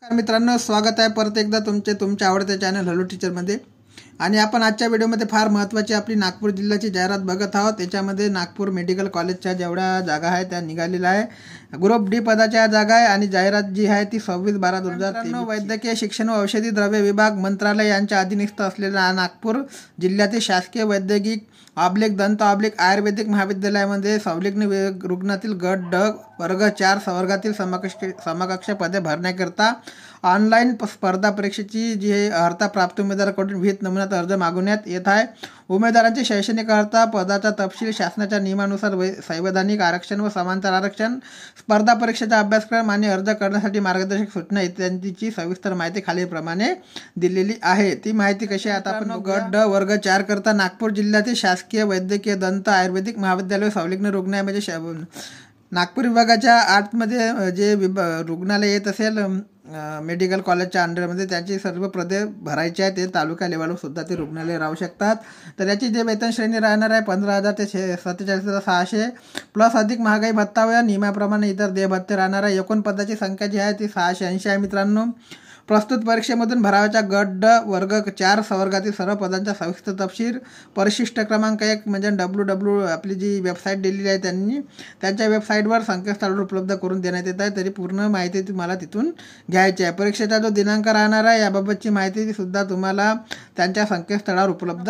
मित्रांनो, स्वागत आहे परत एकदा तुमच्या आवडत्या चॅनल हॅलो टीचरमध्ये. आणि आपण आजच्या व्हिडिओमध्ये फार महत्त्वाची आपली नागपूर जिल्ह्याची जाहिरात बघत आहोत. त्याच्यामध्ये नागपूर मेडिकल कॉलेजच्या जेवढ्या जागा आहेत त्या निघालेल्या आहे. ग्रुप डी पदाच्या जागा आहे आणि जाहिरात जी आहे ती 26/12/2023. वैद्यकीय शिक्षण व औषधी द्रव्य विभाग मंत्रालय यांच्या अधीनस्थ असलेल्या नागपूर जिल्ह्यातील शासकीय वैद्यकीय दंत आयुर्वेदिक महाविद्यालयामध्ये संलग्न रुग्णातील गट ड वर्ग 4 संवर्गातील समकक्ष पदे भरण्याकरिता ऑनलाईन स्पर्धा परीक्षेची जी अर्हता प्राप्त उमेदवाराकडून विहित नमुन्यात अर्ज मागवण्यात येत आहे. उमेदवारांची शैक्षणिक अर्हता, पदाचा तपशील, शासनाच्या नियमानुसार संवैधानिक आरक्षण व समांतर आरक्षण, स्पर्धा परीक्षेचा अभ्यासक्रम आणि अर्ज करण्यासाठी मार्गदर्शक सूचना इत्यादीची सविस्तर माहिती खालीलप्रमाणे दिलेली आहे. ती माहिती कशी आहे आता आपण गट ड वर्ग 4 करता नागपूर जिल्ह्यातील शासकीय वैद्यकीय दंत आयुर्वेदिक महाविद्यालय संलग्न रुग्णालय म्हणजे नागपूर विभागाच्या आतमध्ये जे रुग्णालय येत असेल मेडिकल कॉलेजच्या अंडरमध्ये त्याची सर्व पदे भरायची आहे. ते तालुका लेवलवर सुद्धा ते रुग्णालय राहू शकतात. तर याची जे वेतन श्रेणी राहणार आहे 15,000 ते 47,600 प्लस अधिक महागाई भत्ता व नियमाप्रमाणे इतर देय भत्ते राहणार आहे. एकूण पदाची संख्या जी आहे ती 680 आहे. मित्रांनो, प्रस्तुत परीक्षेमधून भरावाच्या गट ड वर्ग 4 संवर्गातील सर्व पदांचा सविस्तर तपशील परिशिष्ट क्रमांक 1 म्हणजे WW आपली जी वेबसाईट दिलेली आहे त्यांच्या वेबसाईटवर संकेतस्थळावर उपलब्ध करून देण्यात येत आहे. तरी पूर्ण माहिती तुम्हाला तिथून घ्यायची आहे. परीक्षेचा जो दिनांक राहणार आहे याबाबतची माहिती सुद्धा तुम्हाला त्यांच्या संकेतस्थळावर उपलब्ध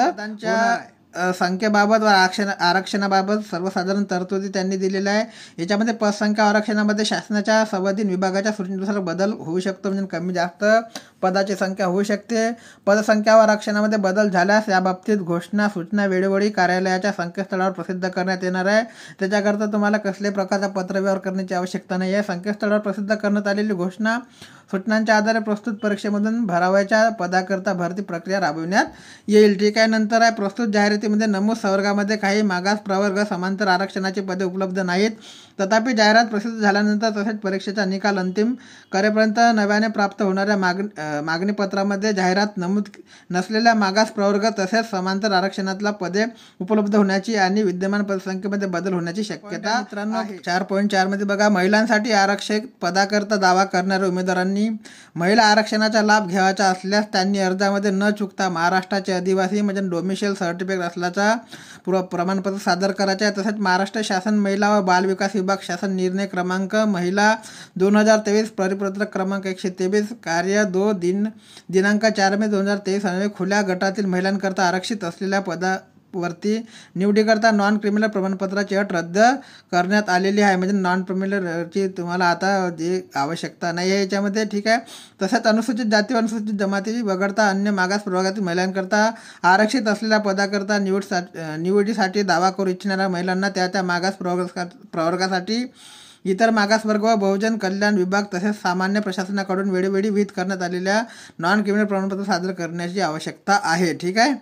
संख्येबाबत व आरक्षणाबाबत सर्वसाधारण तरतुदी त्यांनी दिलेल्या आहे. याच्यामध्ये पदसंख्या आरक्षणामध्ये शासनाच्या संबंधित विभागाच्या सूचनेनुसार बदल होऊ शकतो, म्हणजे कमी जास्त पदाची संख्या होऊ शकते. पदसंख्या व आरक्षणामध्ये बदल झाल्यास याबाबतीत घोषणा सूचना वेळोवेळी कार्यालयाच्या संकेतस्थळावर प्रसिद्ध करण्यात येणार आहे. त्याच्याकरता तुम्हाला कसल्याही प्रकारचा पत्रव्यवहार करण्याची आवश्यकता नाही आहे. संकेतस्थळावर प्रसिद्ध करण्यात आलेली घोषणा सूचनांच्या आधारे प्रस्तुत परीक्षेमधून भरावाच्या पदाकरता भरती प्रक्रिया राबविण्यात येईल. ठीक आहे. नंतर आहे प्रस्तुत जाहिरातीमध्ये नमूद संवर्गामध्ये काही मागास प्रवर्ग समांतर आरक्षणाची पदे उपलब्ध नाहीत. तथापि जाहिरात प्रसिद्ध झाल्यानंतर तसेच परीक्षेचा निकाल अंतिम करेपर्यंत नव्याने प्राप्त होणाऱ्या मागणीपत्रामध्ये जाहिरात नमूद नसलेल्या मागास प्रवर्ग तसेच समांतर आरक्षणातला पदे उपलब्ध होण्याची आणि विद्यमान पदसंख्येमध्ये बदल होण्याची शक्यता मित्रांनो 4.4 मध्ये बघा. महिलांसाठी आरक्षक पदाकरता दावा करणाऱ्या उमेदवारांनी महिला आरक्षणाचा लाभ घ्यायचा असल्यास त्यांनी अर्जामध्ये न चुकता महाराष्ट्राचे आदिवासी म्हणजे डोमिसाईल सर्टिफिकेट असल्याचा प्रमाणपत्र सादर करायचे आहे. तसेच महाराष्ट्र शासन महिला व बाल विकास विभाग शासन निर्णय क्रमांक महिला 2023 परिपत्रक क्रमांक 123 कार्य 2 दिनांक 4 मे 2023 अन्वये खुल्या गटातील महिलांकरता आरक्षित असलेल्या पदावरती निवडीकरता नॉन क्रिमिनल प्रमाणपत्राची अट रद्द करण्यात आलेली आहे. म्हणजे नॉन क्रिमिनलची तुम्हाला आता जी आवश्यकता नाही आहे याच्यामध्ये. ठीक आहे. तसंच अनुसूचित जाती व अनुसूचित जमाती वगळता अन्य मागास प्रवर्गातील महिलांकरता आरक्षित असलेल्या पदाकरता निवडीसाठी दावा करू इच्छिणाऱ्या महिलांना त्या मागास प्रवर्गासाठी इतर मागासवर्ग व बहुजन कल्याण विभाग तसेच सामान्य प्रशासनाकडून वेळोवेळी विहित करण्यात आलेल्या नॉन क्रिमिनल प्रमाणपत्र सादर करण्याची आवश्यकता आहे. ठीक आहे.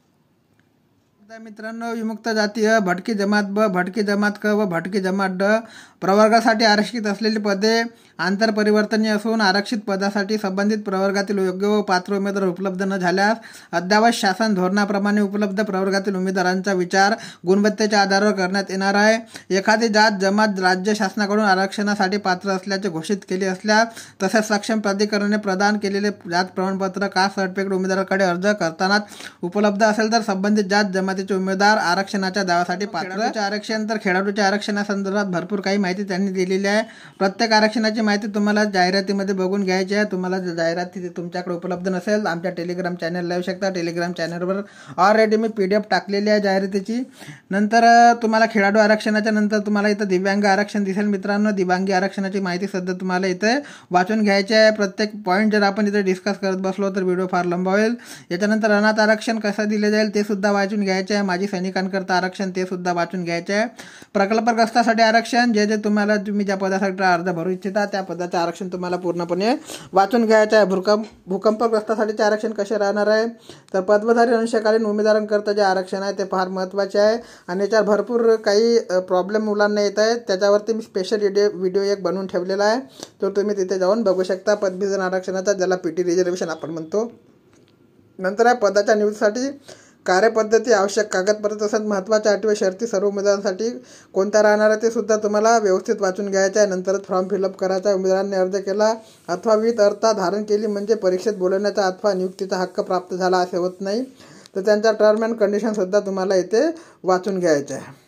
मित्रांनो, विमुक्त जातीय भटकी जमात ब, भटकी जमात क व भटकी जमात ड प्रवर्गासाठी आरक्षित असलेली पदे आंतरपरिवर्तनीय असून आरक्षित पदासाठी संबंधित प्रवर्गातील योग्य व पात्र उमेदवार उपलब्ध न झाल्यास अद्ययावत शासन धोरणाप्रमाणे उपलब्ध प्रवर्गातील उमेदवारांचा विचार गुणवत्तेच्या आधारावर करण्यात येणार आहे. एखादी जात जमात राज्य शासनाकडून आरक्षणासाठी पात्र असल्याचे घोषित केले असल्यास तसेच सक्षम प्राधिकरणाने प्रदान केलेले जात प्रमाणपत्र कास्ट सर्टिफिकेट उमेदवाराकडे अर्ज करताना उपलब्ध असेल तर संबंधित जात जमातीचे उमेदवार आरक्षणाच्या दाव्यासाठी पात्र. आरक्षण तर खेळाडूच्या आरक्षणासंदर्भात भरपूर काही माहिती त्यांनी दिलेली आहे. प्रत्येक आरक्षणाची माहिती तुम्हाला जाहिरातीमध्ये बघून घ्यायची आहे. तुम्हाला जाहिराती तुमच्याकडे उपलब्ध नसेल आमच्या टेलिग्राम चॅनलला येऊ शकता. टेलिग्राम चॅनलवर ऑलरेडी मी PDF टाकलेली आहे जाहिरातीची. नंतर तुम्हाला खेळाडू आरक्षणाच्या नंतर तुम्हाला इथं दिव्यांग आरक्षण दिसेल. मित्रांनो, दिव्यांगी आरक्षणाची माहिती सध्या तुम्हाला इथे वाचून घ्यायची आहे. प्रत्येक पॉईंट जर आपण इथे डिस्कस करत बसलो तर व्हिडिओ फार लंबा होईल. याच्यानंतर अनाथ आरक्षण कसं दिले जाईल ते सुद्धा वाचून घ्यायचे आहे. माजी सैनिकांकरता आरक्षण ते सुद्धा वाचून घ्यायचे आहे. प्रकल्पग्रस्तासाठी आरक्षण जे तुम्ही ज्या पदासाठी अर्ज भरू इच्छिता त्या पदाचे आरक्षण तुम्हाला पूर्णपणे वाचून घ्यायचे आहे. भूकंपग्रस्तासाठीचे आरक्षण कसे राहणार आहे तर पदवीधारी अंशकालीन उमेदवारांकरता जे आरक्षण आहे ते फार महत्त्वाचे आहे आणि याच्यावर भरपूर काही प्रॉब्लेम मुलांना येत आहेत. त्याच्यावरती मी स्पेशल व्हिडिओ एक बनवून ठेवलेला आहे, तो तुम्ही तिथे जाऊन बघू शकता. पदवीधर आरक्षणाचा ज्याला PT रिझर्वेशन आपण म्हणतो. नंतर आहे पदाच्या निवडीसाठी कार्यपद्धती, आवश्यक कागदपत्र तसंच महत्त्वाच्या अटी व शर्ती सर्व उमेदवारांसाठी कोणत्या राहणार आहे ते सुद्धा तुम्हाला व्यवस्थित वाचून घ्यायचं आहे. नंतरच फॉर्म फिलअप करायचा आहे. उमेदवारांनी अर्ज केला अथवा विविध अर्हता धारण केली म्हणजे परीक्षेत बोलवण्याचा अथवा नियुक्तीचा हक्क प्राप्त झाला असे होत नाही. तर त्यांच्या टर्म अँड कंडिशनसुद्धा तुम्हाला इथे वाचून घ्यायचे आहे.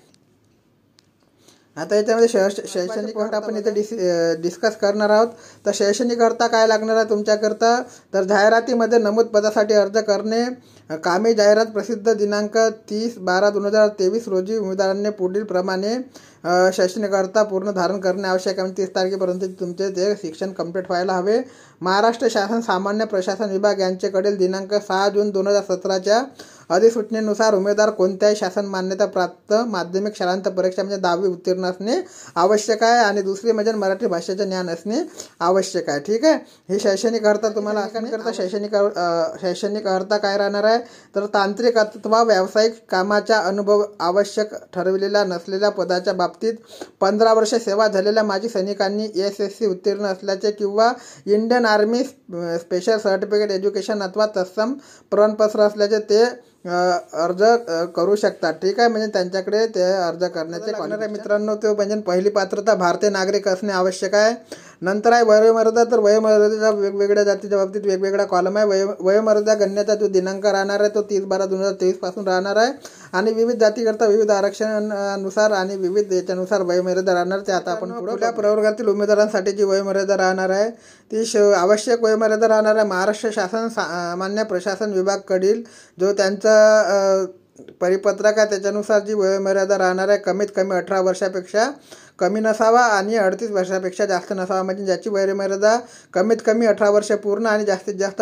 आता याच्यामध्ये शैक्षणिक अर्हता आपण इथे डिस्कस करणार आहोत. तर शैक्षणिक अर्हता काय लागणार आहे तुमच्याकरता, तर जाहिरातीमध्ये नमूद पदासाठी अर्ज करणे. कामे जाहिरात प्रसिद्ध दिनांक 30/12/2023 रोजी उमेदवारांनी पुढील प्रमाणे शैक्षणिक अर्हता पूर्ण धारण करणे आवश्यक आहे. 30 तारखेपर्यंत तुमचे ते शिक्षण कंप्लीट व्हायला हवे. महाराष्ट्र शासन सामान्य प्रशासन विभाग यांच्याकडील दिनांक 6 जून 2017च्या अधिसूचनेनुसार उमेदवार कोणत्याही शासन मान्यता प्राप्त माध्यमिक शालांत परीक्षा म्हणजे 10वी उत्तीर्ण असणे आवश्यक आहे आणि दुसरी म्हणजे मराठी भाषेचे ज्ञान असणे आवश्यक आहे. ठीक आहे, ही शैक्षणिक अर्हता तुम्हाला करता. शैक्षणिक अर्हता काय राहणार आहे, तर तांत्रिक अथवा व्यावसायिक कामाचा अनुभव आवश्यक ठरविलेला नसलेल्या पदाच्या बाबतीत 15 वर्ष सेवा झालेल्या माजी सैनिकांनी SSC उत्तीर्ण असल्याचे किंवा Indian army special certificate education अथवा तत्सम प्रमाणपत्र असल्याचे ते अर्ज करू शकतात. ठीक आहे, म्हणजे त्यांच्याकडे ते अर्ज करण्याचे लागणार आहे. मित्रांनो, ते म्हणजे पहिली पात्रता भारतीय नागरिक असणे आवश्यक आहे. नंतर आहे वयोमर्यादा. तर वयोमर्यादेच्या वेगवेगळ्या जातीच्या बाबतीत वेगवेगळा कॉलम आहे. वयोमर्यादा गणण्याचा जो दिनांक राहणार आहे तो 30/12/2023 पासून राहणार आहे आणि विविध जातीकरता विविध आरक्षणानुसार आणि विविध याच्यानुसार वयोमर्यादा राहणार. ते आता आपण पुढल्या प्रवर्गातील उमेदवारांसाठी जी वयोमर्यादा राहणार आहे ती आवश्यक वयोमर्यादा राहणार आहे. महाराष्ट्र शासन सामान्य प्रशासन विभागाकडील जो त्यांचा परिपत्रक आहे त्याच्यानुसार जी वयोमर्यादा राहणार आहे कमीत कमी 18 वर्षापेक्षा कमी नसावा आणि 38 वर्षापेक्षा जास्त नसावा. म्हणजे ज्याची वयोमर्यादा कमीत कमी 18 वर्ष पूर्ण आणि जास्तीत जास्त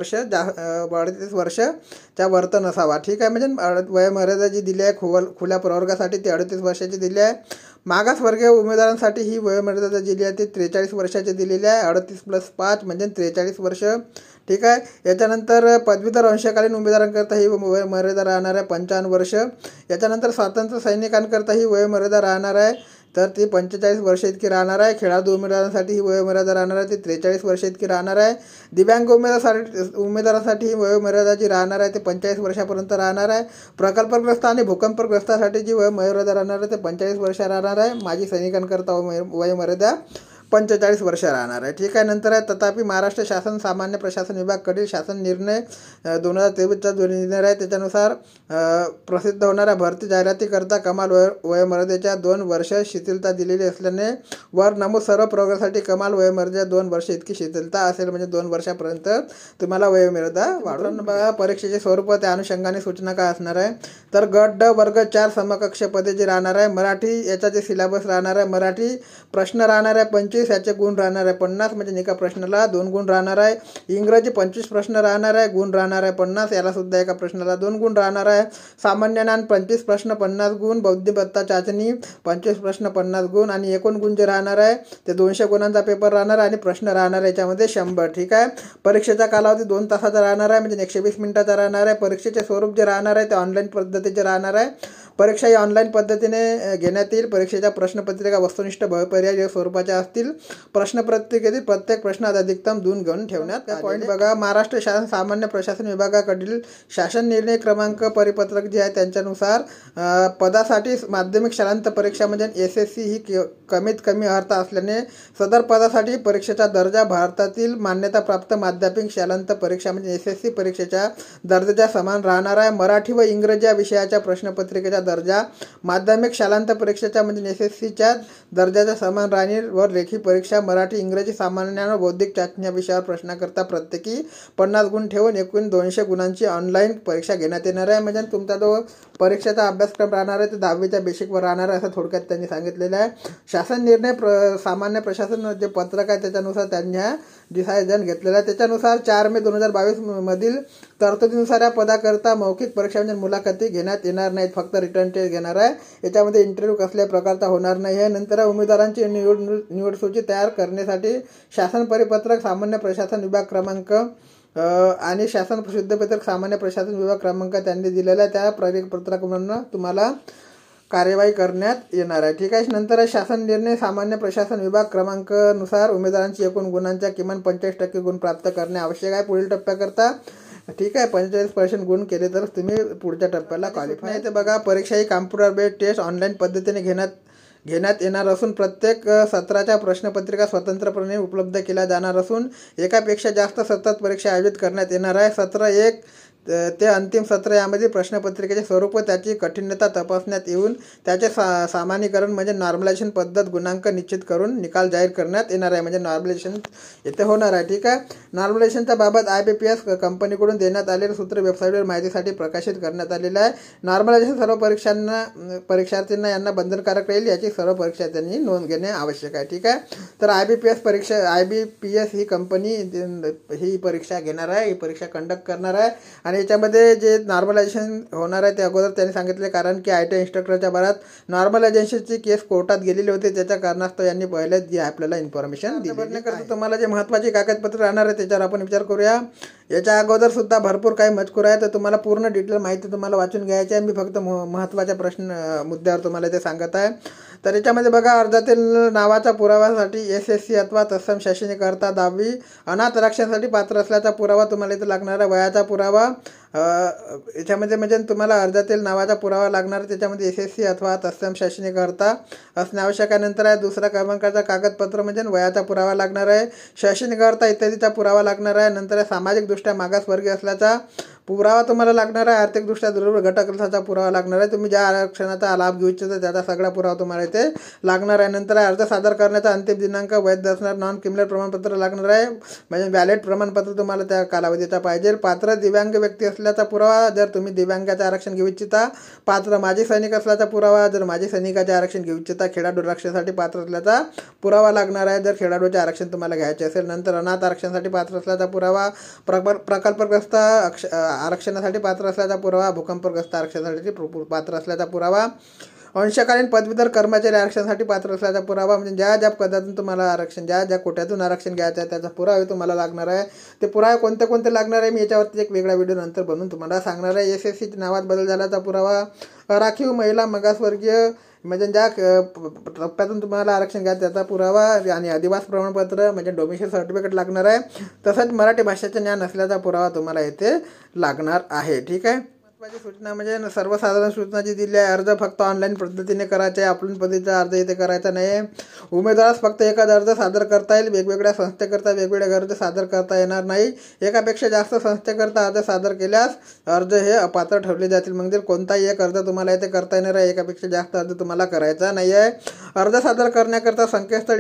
38 वर्षच्या वरती नसावा. ठीक आहे, म्हणजे वयोमर्यादा जी दिली आहे खुल्या प्रवर्गासाठी ती 38 वर्षाची दिली आहे. मागासवर्गीय उमेदवारांसाठी ही वयोमर्यादा दिली आहे ती 43 वर्षाची दिलेली आहे. 38 + 5 म्हणजे 43 वर्ष. ठीक आहे, याच्यानंतर पदवीधर अंशकालीन उमेदवारांकरता ही वयोमर्यादा राहणार आहे 55 वर्ष. याच्यानंतर स्वातंत्र्य सैनिकांकरता ही वयोमर्यादा राहणार आहे तर ती 45 वर्ष इतकी राहणार आहे. खेळाडू उमेदवारांसाठी ही वयोमर्यादा राहणार आहे ती 43 वर्ष इतकी राहणार आहे. दिव्यांग उमेदवारांसाठी ही वयोमर्यादा जी राहणार आहे ते 45 वर्षापर्यंत राहणार आहे. प्रकल्पग्रस्त आणि भूकंपग्रस्तासाठी जी वयोमर्यादा राहणार आहे ते 45 वर्ष राहणार आहे. माजी सैनिकांकरता वयोमर्यादा 45 वर्ष राहणार आहे. ठीक आहे, नंतर आहे तथापि महाराष्ट्र शासन सामान्य प्रशासन विभागाकडील शासन निर्णय 2023चा जो निर्णय आहे त्याच्यानुसार प्रसिद्ध होणाऱ्या भरती जाहिरातीकरता कमाल वयोमर्यादेच्या 2 वर्ष शिथिलता दिलेली असल्याने वर नमूद सर्व प्रवर्गासाठी कमाल वयोमर्यादा 2 वर्ष इतकी शिथिलता असेल. म्हणजे 2 वर्षापर्यंत तुम्हाला वयोमर्यादा वाढवून. बघा परीक्षेचे स्वरूप त्या अनुषंगाने सूचना काय असणार आहे, तर गट ड वर्ग 4 समकक्ष पदे जी राहणार आहे. मराठी याचा जे सिलेबस राहणार आहे, मराठी प्रश्न राहणार आहे 25, याचे गुण राहणार आहे 50, म्हणजे एका प्रश्नाला 2 गुण राहणार आहे. इंग्रजी 25 प्रश्न राहणार आहे, गुण राहणार आहे 50, याला सुद्धा एका प्रश्नाला 2 गुण राहणार आहे. सामान्य ज्ञान 25 प्रश्न 50 गुण, बौद्धिमत्ता चाचणी 25 प्रश्न 50 गुण आणि एकूण गुण जे राहणार आहे ते 200 गुणांचा पेपर राहणार आणि प्रश्न राहणार आहे याच्यामध्ये 100. ठीक आहे, परीक्षेचा कालावधी 2 तासाचा राहणार आहे म्हणजे 120 मिनिटाचा राहणार आहे. परीक्षेचे स्वरूप जे राहणार आहे ते ऑनलाईन पद्धतीचे राहणार आहे. परीक्षा ही ऑनलाईन पद्धतीने घेण्यात येईल. परीक्षेच्या प्रश्नपत्रिका वस्तुनिष्ठ पर्याय स्वरूपाच्या असतील. प्रश्नपत्रिकेतील प्रत्येक प्रश्नात अधिकतम 2 गुण ठेवण्यात. पॉईंट बघा, महाराष्ट्र शासन सामान्य प्रशासन विभागाकडील शासन निर्णय क्रमांक परिपत्रक जे आहे त्यांच्यानुसार पदासाठी माध्यमिक शालांत परीक्षा म्हणजे SSC ही कमीत कमी अर्हता असल्याने सदर पदासाठी परीक्षेचा दर्जा भारतातील मान्यताप्राप्त माध्यमिक शालांत परीक्षा म्हणजे SSC परीक्षेच्या दर्जाच्या समान राहणार आहे. मराठी व इंग्रजी या विषयाच्या प्रश्नपत्रिकेचा दर्जा माध्यमिक शालांत परीक्षेच्या म्हणजे SSCच्या दर्जाच्या समान राहणार व लेखी परीक्षा मराठी इंग्रजी सामान्य व बौद्धिक चाचणी या विषयावर प्रश्नाकरता प्रत्येकी 50 गुण ठेवून एकूण 200 गुणांची ऑनलाईन परीक्षा घेण्यात येणार आहे. म्हणजे तुमचा जो परीक्षेचा अभ्यासक्रम राहणार आहे ते 10वीच्या बेसिकवर राहणार आहे असं थोडक्यात त्यांनी सांगितलेलं आहे. शासन निर्णय सामान्य प्रशासन जे पत्रक आहे त्याच्यानुसार त्यांनी हा डिसायजन घेतलेला आहे. त्याच्यानुसार 4 मे 2022 मधील तरतुदीनुसार या पदाकरता मौखिक परीक्षा म्हणजे मुलाखती घेण्यात येणार नाहीत, फक्त रिटर्न टेस्ट घेणार आहे. याच्यामध्ये इंटरव्ह्यू कसल्याही प्रकारचा होणार नाही आहे. नंतर उमेदवारांची निवड सूची तयार करण्यासाठी शासन परिपत्रक सामान्य प्रशासन विभाग क्रमांक आणि शासन प्रसिद्धपत्रक सामान्य प्रशासन विभाग क्रमांक त्यांनी दिलेला आहे त्या परिपत्रकामधून तुम्हाला कार्यवाही करण्यात येणार आहे. ठीक आहे, नंतर शासन निर्णय सामान्य प्रशासन विभाग क्रमांकानुसार उमेदवारांची एकूण गुणांच्या किमान 45% गुण प्राप्त करणे आवश्यक आहे. पुढील टप्प्याकरता ठीक आहे. 45% गुण केले तर तुम्ही पुढच्या टप्प्याला क्वालिफाय. नाही तर बघा, परीक्षा ही कॉम्प्युटर बेस्ड टेस्ट ऑनलाईन पद्धतीने घेण्यात येणार असून प्रत्येक सत्राच्या प्रश्नपत्रिका स्वतंत्रपणे उपलब्ध केल्या जाणार असून एकापेक्षा जास्त सतत परीक्षा आयोजित करण्यात येणार आहे. सत्र 1 ते अंतिम सत्र यामध्ये प्रश्नपत्रिकेचे स्वरूप व त्याची कठीणता तपासण्यात येऊन त्याचे सामान्यीकरण म्हणजे नॉर्मलायझेशन पद्धत गुणांक निश्चित करून निकाल जाहीर करण्यात येणार आहे. म्हणजे नॉर्मलायझेशन येथे होणार आहे. ठीक आहे. नॉर्मलायझेशनच्या बाबत IBPS कंपनीकडून देण्यात आलेले सूत्र वेबसाईटवर माहितीसाठी प्रकाशित करण्यात आलेलं आहे. नॉर्मलायझेशन सर्व परीक्षार्थींना यांना बंधनकारक राहील याची सर्व परीक्षार्थ्यांनी नोंद घेणे आवश्यक आहे. ठीक आहे. तर IBPS ही कंपनी ही परीक्षा घेणार आहे, ही परीक्षा कंडक्ट करणार आहे. आणि याच्यामध्ये जे नॉर्मलायझेशन होणार आहे ते अगोदर त्यांनी सांगितले, कारण की ITI इन्स्ट्रक्टरच्या बारात नॉर्मलायझेशनची केस कोर्टात गेलेली होती. त्याच्या कारणास्तव यांनी पहिलेच जी आपल्याला इन्फॉर्मेशन दिली. तुम्हाला जे महत्त्वाची कागदपत्र राहणार आहे त्याच्यावर आपण विचार करूया. याच्या अगोदर सुद्धा भरपूर काही मजकूर आहे, तर तुम्हाला पूर्ण डिटेल माहिती तुम्हाला वाचून घ्यायची आहे. मी फक्त महत्त्वाच्या मुद्द्यावर तुम्हाला ते सांगत आहे. तर याच्यामध्ये बघा, अर्जातील नावाच्या पुराव्यासाठी SSC अथवा तत्सम शैक्षणिक अर्हता 10वी, अनाथ आरक्षणासाठी पात्र असल्याचा पुरावा तुम्हाला इथं लागणार आहे. वयाचा पुरावा याच्यामध्ये म्हणजे तुम्हाला अर्जातील नावाचा पुरावा लागणार, त्याच्यामध्ये SSC अथवा तत्सम शैक्षणिक अर्हता असणे आवश्यक आहे. नंतर आहे दुसऱ्या क्रमांकाचा कागदपत्र म्हणजे वयाचा पुरावा लागणार आहे. शैक्षणिक अर्हता इत्यादीचा पुरावा लागणार आहे. नंतर सामाजिकदृष्ट्या मागासवर्गीय असल्याचा पुरावा तुम्हाला लागणार आहे. आर्थिकदृष्ट्या दुर्बल घटक असल्याचा पुरावा लागणार आहे. तुम्ही ज्या आरक्षणाचा लाभ घेऊ इच्छिता त्याचा सगळा पुरावा तुम्हाला इथे लागणार आहे. नंतर अर्ज सादर करण्याचा अंतिम दिनांक वैध असणार नॉन क्रिमिनल प्रमाणपत्र लागणार आहे, म्हणजे व्हॅलिड प्रमाणपत्र तुम्हाला त्या कालावधीचा पाहिजे. पात्र दिव्यांग व्यक्ती असल्याचा पुरावा जर तुम्ही दिव्यांगाचे आरक्षण घेऊ इच्छिता. पात्र माजी सैनिक असल्याचा पुरावा जर माजी सैनिकाचे आरक्षण घेऊ इच्छिता. खेळाडू आरक्षणासाठी पात्र असल्याचा पुरावा लागणार आहे जर खेळाडूचे आरक्षण तुम्हाला घ्यायचे असेल. नंतर अनाथ आरक्षणासाठी पात्र असल्याचा पुरावा, प्रकल्पग्रस्त आरक्षणासाठी पात्र असल्याचा पुरावा, भूकंपग्रस्त आरक्षणासाठी पात्र असल्याचा पुरावा, अंशकालीन पदवीधर कर्मचारी आरक्षणासाठी पात्र असल्याचा पुरावा, म्हणजे ज्या पदातून तुम्हाला आरक्षण, ज्या कोट्यातून आरक्षण घ्यायचं आहे त्याचा पुरावा तुम्हाला लागणार आहे. ते पुरावे कोणते लागणार आहे मी याच्यावरती एक वेगळा व्हिडिओ नंतर बनवून तुम्हाला सांगणार आहे. SSC नावात बदल झाल्याचा पुरावा, राखीव महिला मागासवर्गीय म्हणजे ज्या टप्प्यातून तुम्हाला आरक्षण घ्यायचं त्याचा पुरावा आणि अधिवास प्रमाणपत्र म्हणजे डोमिसाईल सर्टिफिकेट लागणार आहे. तसंच मराठी भाषेचे ज्ञान असल्याचा पुरावा तुम्हाला येथे लागणार आहे. ठीक आहे. महत्त्वाची सूचना म्हणजे सर्वसाधारण सूचना जी दिली आहे, अर्ज फक्त ऑनलाईन पद्धतीने करायचे आहे, ऑफलाईन पद्धतीचा अर्ज इथे करायचा नाही. उमेदवारास फक्त एखादा अर्ज सादर करता येईल. वेगवेगळ्या संस्थेकरता वेगवेगळे अर्ज सादर करता येणार नाही. एकापेक्षा जास्त संस्थेकरता अर्ज सादर केल्यास अर्ज हे अपात्र ठरले जातील. म्हणजे कोणताही एक अर्ज तुम्हाला इथे करता येणार आहे, एकापेक्षा जास्त अर्ज तुम्हाला करायचा नाही आहे. अर्ज सादर करण्याकरता संकेतस्थळ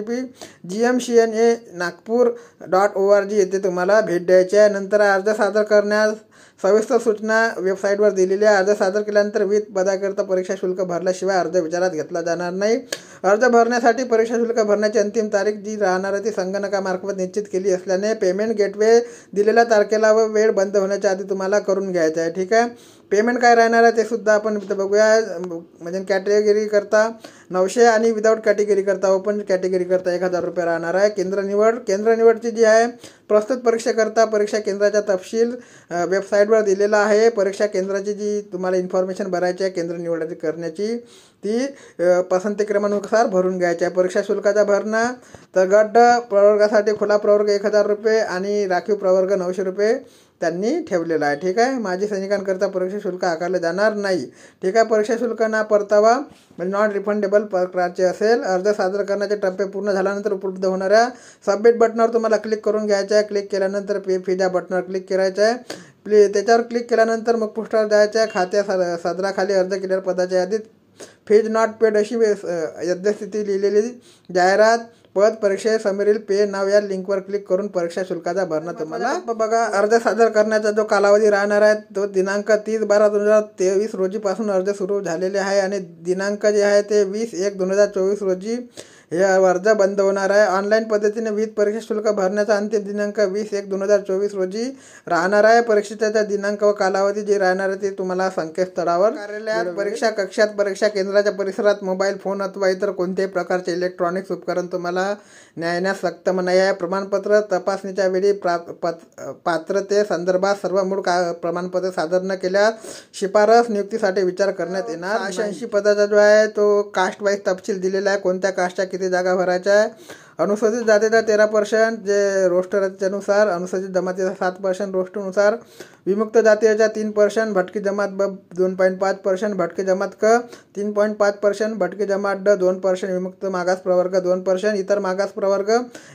http://gmcna.nagpur.org येथे तुम्हाला भेट द्यायची आहे. नंतर अर्ज सादर करण्यास सविस्तर सूचना वेबसाईटवर दिलेली आहे. अर्ज सादर केल्यानंतर विविध पदाकरता परीक्षा शुल्क भरल्याशिवाय अर्ज विचारात घेतला जाणार नाही. अर्ज भरण्यासाठी परीक्षा शुल्क भरण्याची अंतिम तारीख जी राहणार आहे ती संगणकामार्फत निश्चित केली असल्याने पेमेंट गेटवे दिलेल्या तारखेला व वेळ बंद होण्याच्या आधी तुम्हाला करून घ्यायचं आहे. ठीक आहे. पेमेंट काय राहणार आहे ते सुद्धा आपण इथं बघूया. म्हणजे कॅटेगरी करता 900 आणि विदाऊट कॅटेगरी करता ओपन कॅटेगरी करता 1000 रुपये राहणार आहे. केंद्र निवडची जी आहे प्रस्तुत परीक्षेकरता परीक्षा केंद्राचा तपशील वेबसाईटवर दिलेला आहे. परीक्षा केंद्राची जी तुम्हाला इन्फॉर्मेशन भरायची आहे केंद्र निवड करण्याची ती पसंती क्रमानुसार भरून घ्यायची आहे. परीक्षा शुल्काचा भरणा तर गट प्रवर्गासाठी खुला प्रवर्ग 1000 रुपये आणि राखीव प्रवर्ग 900 रुपये त्यांनी ठेवलेला आहे. ठीक आहे. माजी सैनिकांकरता परीक्षा शुल्क आकारले जाणार नाही. ठीक आहे. परीक्षा शुल्क ना परतावा म्हणजे नॉन रिफंडेबल प्रकारचे असेल. अर्ज सादर करण्याचे टप्पे पूर्ण झाल्यानंतर उपलब्ध होणाऱ्या सबमिट बटनावर तुम्हाला क्लिक करून घ्यायचं आहे. क्लिक केल्यानंतर पे फी द्या बटनावर क्लिक करायचं आहे. त्याच्यावर क्लिक केल्यानंतर मग पोस्टावर जायचं आहे. खात्या सदराखाली अर्ज केलेल्या पदाच्या यादीत फीज नॉट पेड अशी यथास्थिती लिहिलेली जाहिरात पद परीक्षेसमोरील पे नाव या लिंकवर क्लिक करून परीक्षा शुल्काचा भरणा तुम्हाला बघा. अर्ज सादर करण्याचा जो कालावधी राहणार आहे तो दिनांक 30/12/2023 रोजीपासून अर्ज सुरू झालेले आहे आणि दिनांक जे आहे ते 20/1/2024 रोजी हे अर्ज बंद होणार आहे. ऑनलाईन पद्धतीने विविध परीक्षा शुल्क भरण्याचा अंतिम दिनांक 20/1/2024 रोजी राहणार आहे. परीक्षेचा दिनांक व कालावधी जे राहणार आहे ते तुम्हाला संकेतस्थळावर कार्यालयात, परीक्षा कक्षात, परीक्षा केंद्राच्या परिसरात मोबाईल फोन अथवा इतर कोणत्याही प्रकारचे इलेक्ट्रॉनिक्स उपकरण तुम्हाला न्यायण्यास सक्त मनाई आहे. प्रमाणपत्र तपासणीच्या वेळी पात्रते संदर्भात सर्व मूळ प्रमाणपत्र सादर न केल्यास शिफारस नियुक्तीसाठी विचार करण्यात येणार. 86 पदाचा जो आहे तो कास्ट वाईज तपशील दिलेला आहे. कोणत्या कास्टच्या किती जागा भरायच्या आहे. अनुसूचित जातीचा 13%, जे रोस्टरनुसार, अनुसूचित जमातीचा 7% रोस्टरनुसार, विमुक्त जातीच्या 3%, भटकी जमात ब 2.5%, भटकी जमात क 3.5%, भटकी जमात ड 2%, विमुक्त मागास प्रवर्ग 2%, इतर मागास प्रवर्ग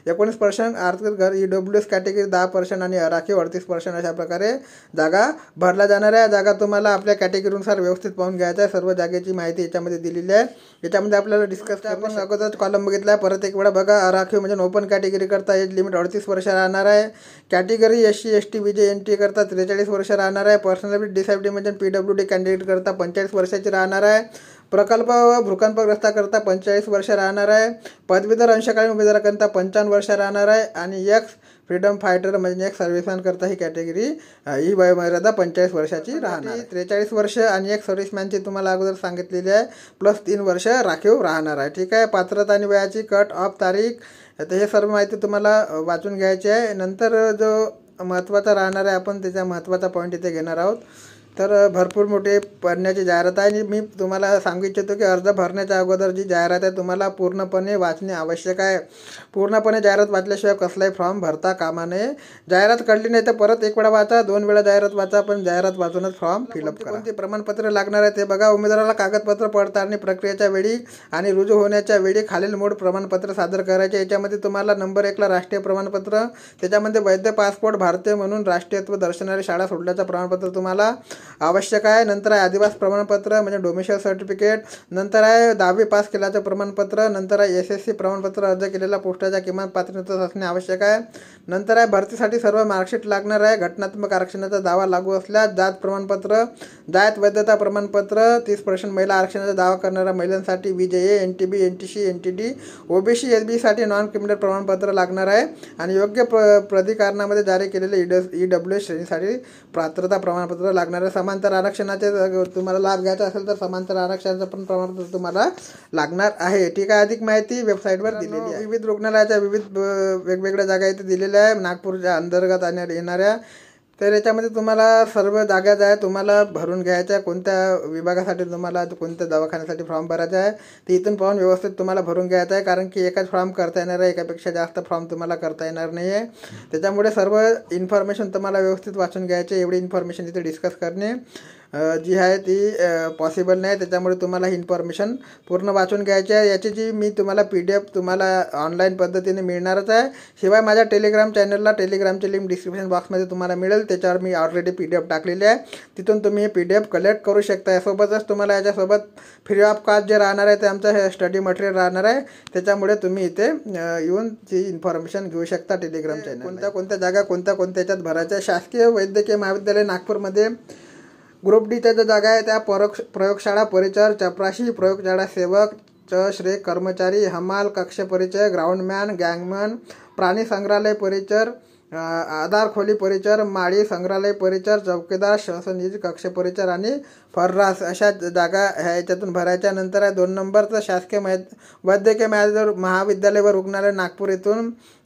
19%, आर्थिक घर EWS कॅटेगरी 10% आणि आराखीव 38%. अशा प्रकारे जागा भरल्या जाणार आहे. जागा तुम्हाला आपल्या कॅटेगरीनुसार व्यवस्थित पाहून घ्यायचं आहे. सर्व जागेची माहिती याच्यामध्ये दिलेली आहे. याच्यामध्ये आपल्याला डिस्कस आपण अगोदर कॉलम बघितला, परत एक वेळा बघा. आराखीव म्हणजे ओपन कॅटेगरी करता एज लिमिट 38 वर्ष राहणार आहे. Category SC ST BJ NT करता 43 वर्ष राहणार आहे. पर्सनॅलिटी डिसॅबिलिटी म्हणजे PWD कॅन्डिडेट करता 45 वर्षाची राहणार आहे. प्रकल्प व भूकंपग्रस्ताकरता 45 वर्ष राहणार आहे. पदवीधर अंशकालीन उमेदवाराकरता 55 वर्ष राहणार आहे. आणि एक्स फ्रीडम फायटर म्हणजे एक सर्व्हिसमॅन करता ही कॅटेगरी ही वयोमर्यादा 45 वर्षाची राहणार. 43 वर्ष आणि एक सर्व्हिसमॅनची तुम्हाला अगोदर सांगितलेली आहे, प्लस 3 वर्ष राखीव राहणार आहे. ठीक आहे. पात्रता आणि वयाची कट ऑफ तारीख, तर हे सर्व माहिती तुम्हाला वाचून घ्यायची आहे. नंतर जो महत्त्वाचा राहणार आहे, आपण त्याचा महत्त्वाचा पॉईंट इथे घेणार आहोत. तर भरपूर मोठे पडण्याची जाहिरात आहे. आणि मी तुम्हाला सांगू इच्छितो की अर्ज भरण्याच्या अगोदर जी जाहिरात आहे तुम्हाला पूर्णपणे वाचणे आवश्यक आहे. पूर्णपणे जाहिरात वाचल्याशिवाय कसलाही फॉर्म भरता कामा नये. जाहिरात कळली नाही तर परत एक वेळा वाचा, 2 वेळा जाहिरात वाचा, पण जाहिरात वाचूनच फॉर्म फिलअप करा. कोणती प्रमाणपत्र लागणार आहे ते बघा. उमेदवाराला कागदपत्र पडताळणी प्रक्रियेच्या वेळी आणि रुजू होण्याच्या वेळी खालील मूळ प्रमाणपत्र सादर करायचे. याच्यामध्ये तुम्हाला नंबर 1ला राष्ट्रीय प्रमाणपत्र, त्याच्यामध्ये वैध पासपोर्ट, भारतीय म्हणून राष्ट्रीयत्व दर्शनारी शाळा सोडल्याचं प्रमाणपत्र तुम्हाला आवश्यक आहे. नंतर आहे आदिवासी प्रमाणपत्र म्हणजे डोमिसाईल सर्टिफिकेट. नंतर आहे 10वी पास केल्याचं प्रमाणपत्र. नंतर आहे SSC प्रमाणपत्र, अर्ज केलेला पोस्टाच्या किमान पात्रता असणे आवश्यक आहे. नंतर आहे भरतीसाठी सर्व मार्कशीट लागणार आहे. घटनात्मक आरक्षणाचा दावा लागू असल्यास जात प्रमाणपत्र, जात वैधता प्रमाणपत्र, 30% महिला आरक्षणाचा दावा करणाऱ्या महिलांसाठी VJA NTB NTC NTD OBC SB साठी नॉन क्रिमिनल प्रमाणपत्र लागणार आहे. आणि योग्य प्राधिकरणामध्ये जारी केलेले EWS श्रेणीसाठी पात्रता प्रमाणपत्र लागणार आहे. समांतर आरक्षणाचे तुम्हाला लाभ घ्यायचा असेल तर समांतर आरक्षणाचं पण प्रमाणपत्र तुम्हाला लागणार आहे. ठीक आहे. अधिक माहिती वेबसाईटवर दिलेली आहे. विविध रुग्णालयाच्या विविध वेगवेगळ्या जागा इथे दिलेल्या आहे नागपूरच्या अंतर्गत येणाऱ्या. तर याच्यामध्ये तुम्हाला सर्व जागा ज्या आहे तुम्हाला भरून घ्यायच्या आहे. कोणत्या विभागासाठी तुम्हाला कोणत्या दवाखान्यासाठी फॉर्म भरायचा आहे ते इथून पाहून व्यवस्थित तुम्हाला भरून घ्यायचं आहे. कारण की एकाच फॉर्म करता येणार आहे, एकापेक्षा जास्त फॉर्म तुम्हाला करता येणार नाही आहे. त्याच्यामुळे सर्व इन्फॉर्मेशन तुम्हाला व्यवस्थित वाचून घ्यायचे. एवढी इन्फॉर्मेशन इथे डिस्कस करणे जी आहे ती पॉसिबल नाही. त्याच्यामुळे तुम्हाला ही इन्फॉर्मेशन पूर्ण वाचून घ्यायची आहे. याची जी मी तुम्हाला PDF तुम्हाला ऑनलाईन पद्धतीने मिळणारच आहे. शिवाय माझ्या टेलिग्राम चॅनलला टेलिग्रामची लिंक डिस्क्रिप्शन बॉक्समध्ये तुम्हाला मिळेल. त्याच्यावर मी ऑलरेडी PDF टाकलेली आहे. तिथून तुम्ही PDF कलेक्ट करू शकता. यासोबतच तुम्हाला याच्यासोबत फ्री ऑफ कॉस्ट जे राहणार आहे ते आमचं स्टडी मटेरियल राहणार आहे. त्याच्यामुळे तुम्ही इथे येऊन ती इन्फॉर्मेशन घेऊ शकता टेलिग्राम चॅनल. कोणत्या जागा कोणत्या याच्यात भरायच्या. शासकीय वैद्यकीय महाविद्यालय नागपूरमध्ये ग्रुप Dच्या ज्या जागा आहे त्या प्रयोगशाळा परिचर, चपराशी, प्रयोगशाळा सेवक, श्रेय कर्मचारी, हमाल, कक्ष परिचय, ग्राउंडमॅन, गँगमॅन, प्राणी संग्रहालय परिचर, आधार खोली परिचर, माळी संग्रहालय परिचर, चौकीदार, श्वसननिधी कक्ष परिचर आणि फर्रास अशा जागा ह्या याच्यातून भरायच्या. नंतर आहे 2 नंबरचं शासकीय वैद्यकीय महाविद्यालय व रुग्णालय नागपूर येथून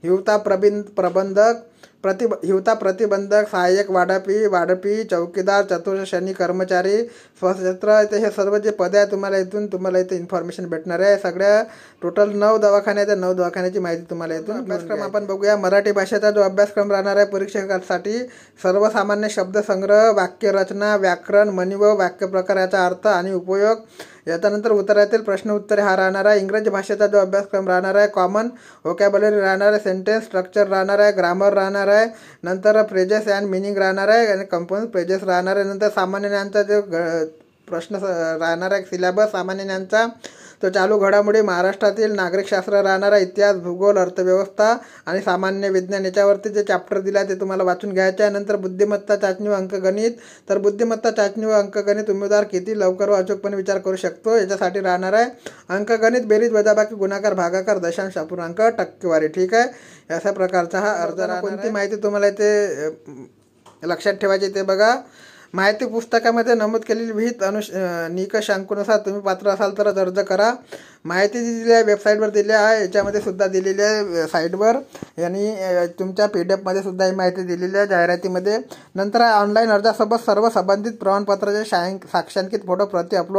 हिवता प्रतिबंधक, सहाय्यक वाडपी, चौकीदार, चतुर्श्रेणी कर्मचारी, सशस्त्र, हे सर्व जे पदे आहे तुम्हाला इथे इन्फॉर्मेशन भेटणार आहे. सगळ्या टोटल 9 दवाखाने आहेत. 9 दवाखान्याची माहिती तुम्हाला इथून. अभ्यासक्रम आपण बघूया. मराठी भाषेचा जो अभ्यासक्रम राहणार आहे परीक्षकांसाठी सर्वसामान्य शब्दसंग्रह, वाक्यरचना, व्याकरण, म्हणी व वाक्यप्रकार, याचा अर्थ आणि उपयोग. याच्यानंतर उत्तरातील प्रश्न उत्तरे हा राहणार आहे. इंग्रजी भाषेचा जो अभ्यासक्रम राहणार आहे कॉमन व्होकॅब्युलरी राहणार आहे, सेंटेन्स स्ट्रक्चर राहणार आहे, ग्रामर राहणार आहे, नंतर फ्रेजेस अँड मिनिंग राहणार आहे आणि कंपाऊंड फ्रेजेस राहणार आहे. नंतर सामान्य ज्ञानचा जो प्रश्न राहणार आहे सिलेबस सामान्य ज्ञानचा तो चालू घडामोडी, महाराष्ट्रातील नागरिकशास्त्र राहणार आहे, इतिहास, भूगोल, अर्थव्यवस्था आणि सामान्य विज्ञान. याच्यावरती जे चॅप्टर दिला ते तुम्हाला वाचून घ्यायचे आहे. नंतर बुद्धिमत्ता चाचणी व अंकगणित. तर बुद्धिमत्ता चाचणी व अंकगणित उमेदवार किती लवकर व अचूकपणे विचार करू शकतो याच्यासाठी राहणार आहे. अंकगणित बेरीज, वजाबाकी, गुणाकार, भागाकार, दशांश, अपूर्णांक, टक्केवारी. ठीक आहे. अशा प्रकारचा हा अर्ज राहणार. कोणती माहिती तुम्हाला इथे लक्षात ठेवायची ते बघा. माहिती पुस्तकामध्ये नमूद केलेली विहित निकषांकानुसार तुम्ही पात्र असाल तरच अर्ज करा. माहिती दिलेली आहे वेबसाईटवर दिली आहे, याच्यामध्ये सुद्धा दिलेली आहे साईटवर, आणि तुमच्या PDF मध्ये सुद्धा ही माहिती दिलेली आहे जाहिरातीमध्ये. नंतर ऑनलाईन अर्जासोबत सर्व संबंधित प्रमाणपत्राचे साक्षांकित फोटो प्रति अपलोड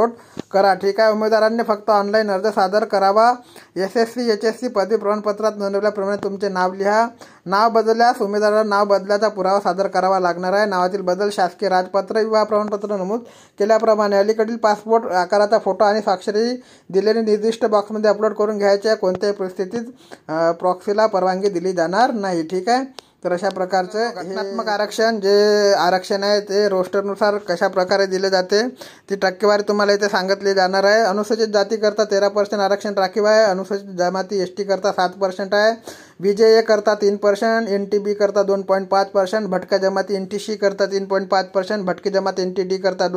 करा. ठीक आहे. उमेदवारांनी फक्त ऑनलाईन अर्ज सादर करावा. SSC HSC पदवी प्रमाणपत्रात नोंदवल्याप्रमाणे तुमचे नाव लिहा. नाव बदलल्यास उमेदवाराला नाव बदलाचा पुरावा सादर करावा लागणार आहे. नावातील बदल शासकीय राजपत्र विवाह प्रमाणपत्र नमूद केल्याप्रमाणे अलीकडील पासपोर्ट आकाराचा फोटो आणि स्वाक्षरी दिलेले निर्दिष्ट बॉक्समध्ये अपलोड करून घ्यायचे. कोणत्याही परिस्थितीत प्रॉक्सीला परवानगी दिली जाणार नाही. ठीक आहे. तर अशा प्रकारचं घटनात्मक आरक्षण जे आरक्षण आहे ते रोस्टरनुसार कशा प्रकारे दिले जाते ती टक्केवारी तुम्हाला इथे सांगितली जाणार आहे. अनुसूचित जातीकरता 13% आरक्षण राखीव आहे. अनुसूचित जमाती ST करता 7% आहे. BJA करता 3%, NTB करता 2.5%, भटक्या जमाती NTC करता 3.5%, भटकी जमात NTD करता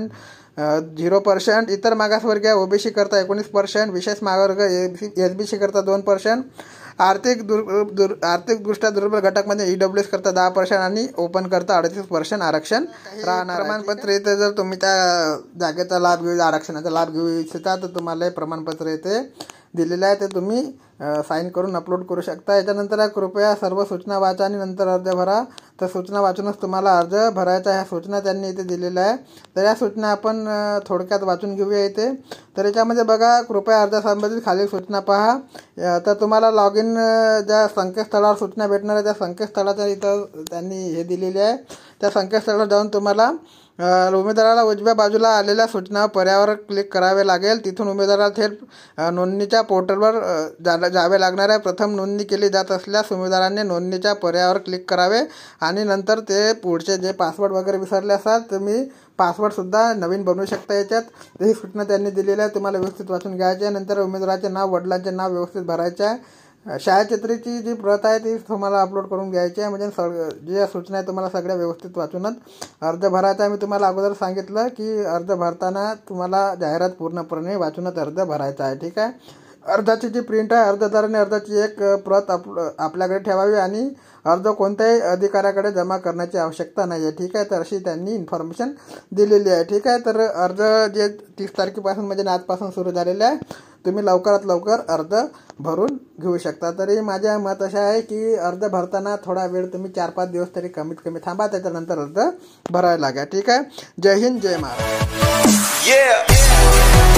2.0%, इतर मागासवर्गीय OBC करता 19%, विशेष मागासवर्ग SBC करता 2%, आर्थिकदृष्ट्या दुर्बल घटकमध्ये EWS करता 10% आणि ओपन करता 38% आरक्षण राहणार. प्रमाणपत्र इथे जर तुम्ही त्या जागेचा लाभ घेऊ, आरक्षणाचा लाभ घेऊ इच्छिता तर तुम्हाला प्रमाणपत्र इथे दिलेलं आहे ते तुम्ही साईन करून अपलोड करू शकता. याच्यानंतर कृपया सर्व सूचना वाचा आणि नंतर अर्ज भरा. तर सूचना वाचूनच तुम्हाला अर्ज भरायचा. ह्या सूचना त्यांनी इथे दिलेल्या आहे. तर या सूचना आपण थोडक्यात वाचून घेऊया इथे. तर याच्यामध्ये बघा, कृपया अर्जासंबंधित खालील सूचना पहा. तर तुम्हाला लॉग इन ज्या संकेतस्थळावर सूचना भेटणार आहे त्या संकेतस्थळाच्या इथं त्यांनी हे दिलेले आहे. त्या संकेतस्थळावर जाऊन तुम्हाला उमेदवाराला उजव्या बाजूला आलेल्या सूचना पर्यायावर क्लिक करावे लागेल. तिथून उमेदवाराला थेट नोंदणीच्या पोर्टलवर जावे लागणार आहे. प्रथम नोंदणी केली जात असल्यास उमेदवारांनी नोंदणीच्या पर्यायावर क्लिक करावे आणि नंतर ते पुढचे जे पासवर्ड वगैरे विसरले असतात तुम्ही पासवर्डसुद्धा नवीन बनवू शकता. याच्यात ही सूचना त्यांनी दिलेल्या आहे. तुम्हाला व्यवस्थित वाचून घ्यायचे आहे. नंतर उमेदवाराचे नाव, वडिलांचे नाव व्यवस्थित भरायचे आहे. छायाचित्राची जी प्रत आहे ती तुम्हाला अपलोड करून घ्यायची आहे. म्हणजे जी सूचना आहे तुम्हाला सगळ्या व्यवस्थित वाचूनच अर्ज भरायचा आहे. मी तुम्हाला अगोदर सांगितलं की अर्ज भरताना तुम्हाला जाहिरात पूर्णपणे वाचूनच अर्ज भरायचा आहे. ठीक आहे. अर्जाची जी प्रिंट आहे, अर्जदाराने अर्जाची एक प्रत आपल्याकडे ठेवावी आणि अर्ज कोणत्याही अधिकाऱ्याकडे जमा करण्याची आवश्यकता नाही आहे. ठीक आहे. तर अशी त्यांनी इन्फॉर्मेशन दिलेली आहे. ठीक आहे. तर अर्ज जे 30 तारखेपासून म्हणजे आजपासून सुरू झालेले आहे. तुम्ही लवकरात लवकर अर्ज भरून घेऊ शकता. तरी माझ्या मत असे आहे की अर्ज भरताना थोडा वेळ तुम्ही 4-5 दिवस तरी कमीत कमी थांबा. त्याच्यानंतर अर्ज भरायला लागेल. ठीक आहे. जय हिंद, जय महाराष्ट्र.